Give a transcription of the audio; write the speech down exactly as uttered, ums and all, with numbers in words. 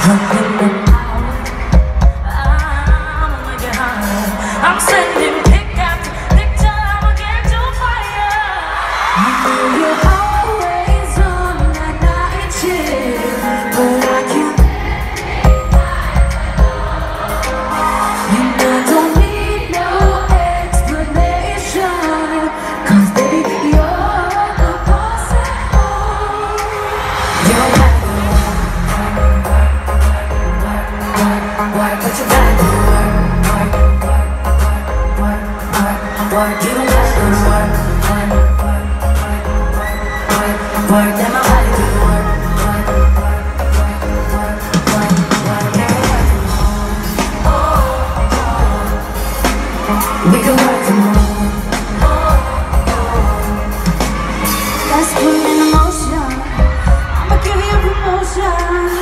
I'm sending pick after picture, I'ma get you fire. You know you're always on that night shift, but I can't. You know I don't need no explanation, 'cause baby you're the boss at home. You're right, work, but you gotta do work, work, work, work, work. You don't gotta do work, work, work, work, work. Then my body do work, work, work, work, work, work. Can't work from home. We can work from home. Let's put it in motion. I'ma give you promotion.